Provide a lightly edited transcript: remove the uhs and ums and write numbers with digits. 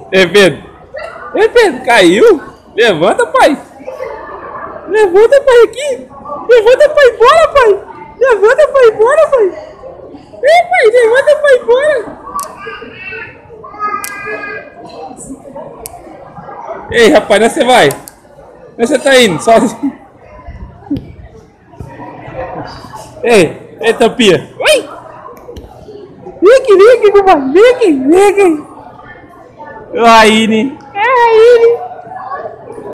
Ei, Pedro. Ei, Pedro, caiu? Levanta, pai. Levanta, pai, aqui. Levanta, pai, bora, pai. Levanta, pai, bora, pai. Ei, pai, levanta, pai, bora. Ei, rapaz, onde você vai? Onde você tá indo? Sozinho? Ei, Tampinha. Oi! Vem aqui, papai. Vem aqui. Aí, né?